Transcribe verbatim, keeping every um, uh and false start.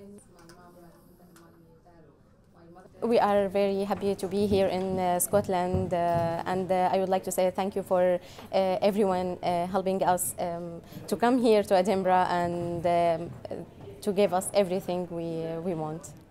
We are very happy to be here in uh, Scotland, uh, and uh, I would like to say thank you for uh, everyone uh, helping us um, to come here to Edinburgh and um, to give us everything we, uh, we want.